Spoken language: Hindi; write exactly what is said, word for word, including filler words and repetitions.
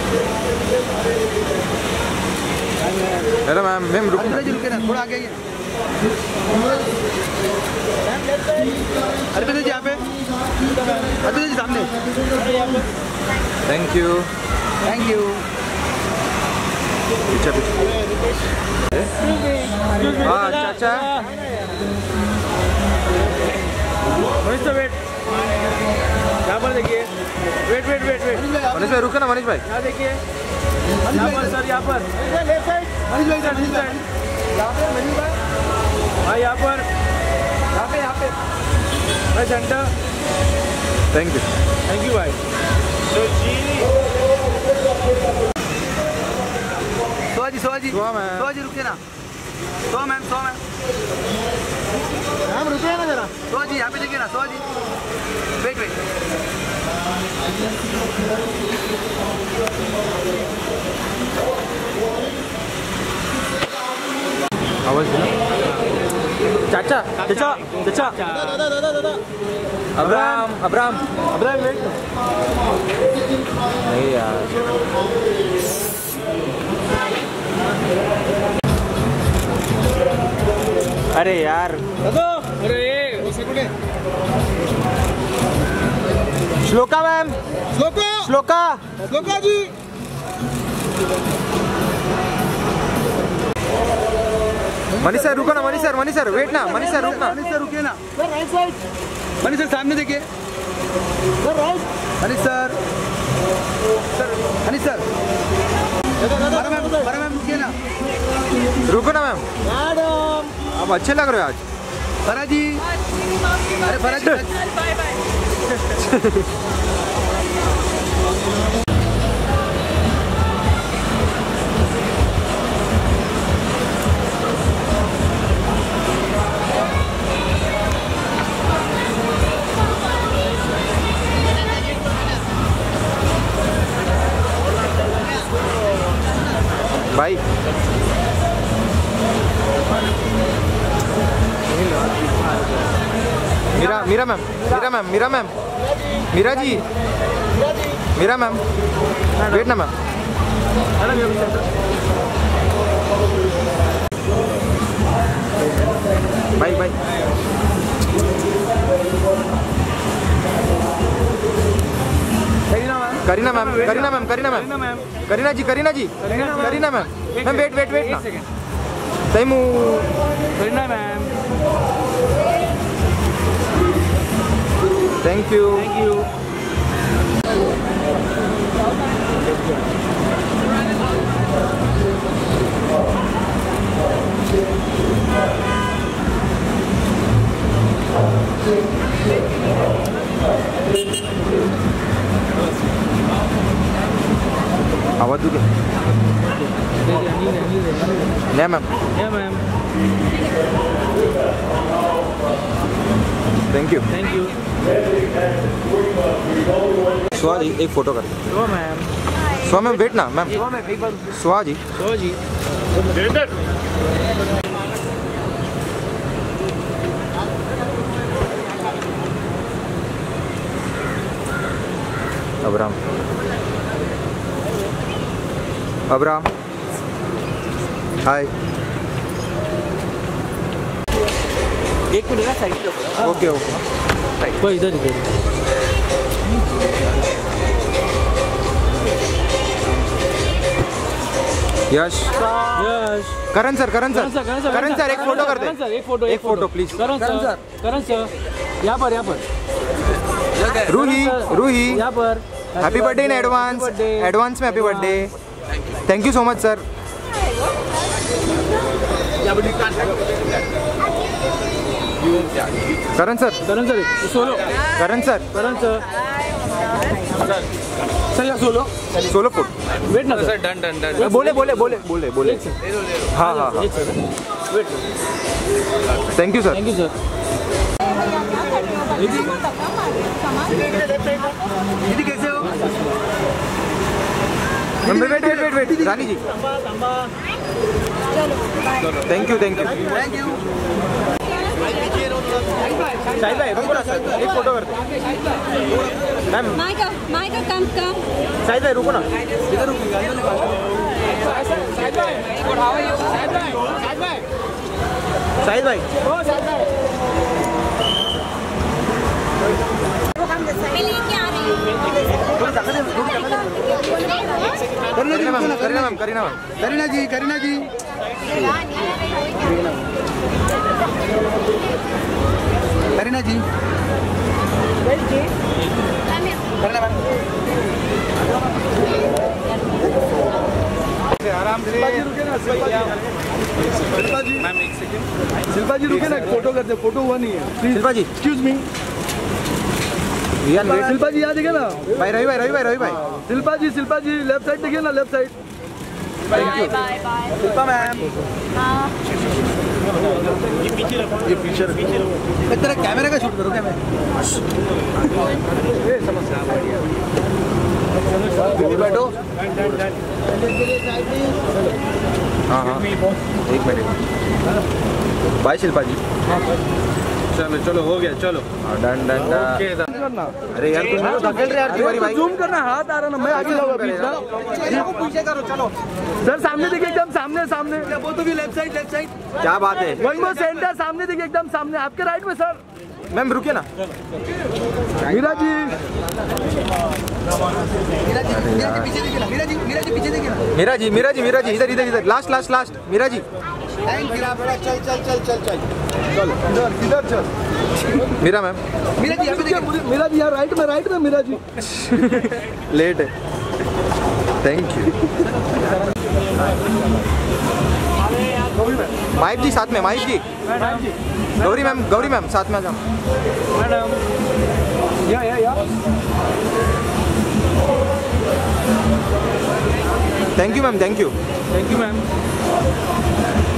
हेलो मैम, मैम रुको ना, रुके ना, थोड़ा आगे आइए। अर्पिता जी यहाँ पे, अर्पिता जी सामने। Thank you, thank you. पीछे पीछे। हाँ चाचा, मनीष तो वेट, यहाँ पर देखिए, wait wait wait wait Manish भाई रुको ना, मनीष भाई यहाँ देखिए, यहाँ पर सर, यहाँ पर मनीष भाई, मनीष भाई, यहाँ पे मनीष भाई, हाँ यहाँ पर, यहाँ पे, यहाँ पे, भाई centre. Thank you, thank you भाई। तो जी सोआ जी, सोआ जी, सोआ मैम, सोआ जी रुके ना, सोआ मैम, सोआ मैम, मैम रुके ना जरा, सोआ जी यहाँ पे देखिए ना, सोआ जी, वेट वेट, आवाज देना। चाचा चाचा चाचा, दादा दादा दादा, अब्राम अब्राम अब्राम वेट, नहीं यार, अरे यार, अरे ये श्लोका मैम, श्लोका श्लोका श्लोका जी, मनीष सर रुको ना, Manish sir, Manish sir wait ना, मनीष सर रुकना, मनीष सर रुके ना, राइट साइड, मनीष सर सामने देखिए, मनीष सर, मनीष सर, बड़ा मैम, बड़ा मैम रुकिए ना, रुको ना मैम, मैडम आप अच्छे लग रहे हो आज। फरा जी, अरे फरा जी, बाय बाय। भाई Meera, Meera ma'am, Meera ma'am, Meera ma'am, Meera ji, Meera ma'am, wait ना मैम, भाई भाई Kareena ma'am, Kareena ma'am, Kareena ma'am, Kareena ji, Kareena ji, Kareena ma'am, ma'am wait wait wait ना, सही मुँह, Kareena ma'am, thank you, thank you. आवाज दूँ क्या? नहीं मैम, या ma'am, thank you, thank you. Suha ji एक फोटो कर, ओ मैम, सुहा मैम वेट ना मैम, सुहा जी, ओ जी, अब्राम, अब्राम, हाय, एक मिनट ना साइड पे, ओके ओके, कोई इधर इधर, Yash, Yash, Karan sir, Karan Karan sir, sir, Karan sir, Karan sir एक फोटो कर करण दे, सर, एक फोटो, एक photo please, Karan sir, Karan sir, यहाँ पर, यहाँ पर, रूही, रूही, यहाँ पर, happy birthday in advance, advance में happy birthday, thank you so much sir. Karan sir, Karan sir, solo, Karan sir, Karan sir, sir यहाँ सोलो, सोलो फुट, वेट ना सर, डन डन डन। बोले बोले बोले बोले बोले, हाँ हाँ हाँ, एक sir, wait, thank you sir, thank you sir. दीदी कैसे हो? Wait wait wait wait, Rani ji, thank you thank you, thank you. Shahid भाई रुको ना सर, एक फोटो करते ma'am. Michael, Michael, come, come. Shahid भाई रुको ना, इधर रुकेगा इधर शाहिद भाई मैं लेके आ रही हूँ। Kareena ma'am, Kareena ma'am, Kareena ma'am, Kareena ji Kareena ji Kareena ji Kareena ma'am आराम से। शिल्पा जी रुके ना शिल्पा जी मैम एक सेकंड शिल्पा जी रुके ना फोटो करते फोटो हुआ नहीं है please Shilpa ji, excuse me Riyan wait. Shilpa ji यहाँ देखिए ना भाई रवि भाई, रवि भाई, रवि भाई, शिल्पा जी शिल्पा जी लेफ्ट साइड देखिए ना left side Bye, bye, bye. Shilpa ma'am हाँ। ये पीछे मैं तेरा कैमरे का शूट करूँ क्या मैं बैठो। हाँ हाँ एक मिनट। बाय शिल्पा जी। चलो चलो हो गया चलो। Done done done. अरे यार तुम तो धकेल रहे यार तिवारी भाई। जूम करना हाथ आ रहा ना मैं आगे जाऊंगा बीच में पीछे करो चलो। सर सामने देखिए एकदम सामने सामने वो तो भी लेफ्ट साइड लेफ्ट साइड क्या बात है। वन मोर सेंटर सामने देखिए एकदम सामने आपके राइट में सर मैम रुकिए ना। मीरा जी मीरा जी, मीरा जी, मीरा जी, मीरा जी, इधर इधर इधर last last last Meera ji. चल चल चल चल चल चल इधर इधर चल मीरा मैम, मीरा जी यहाँ पे देखिए मीरा जी यार राइट में राइट में मीरा जी लेट है। Thank you. माहिब जी साथ में, माहिब जी, गौरी मैम, गौरी मैम साथ में आ जाओ। Madam yeah yeah yeah thank you ma'am, thank you. Thank you ma'am.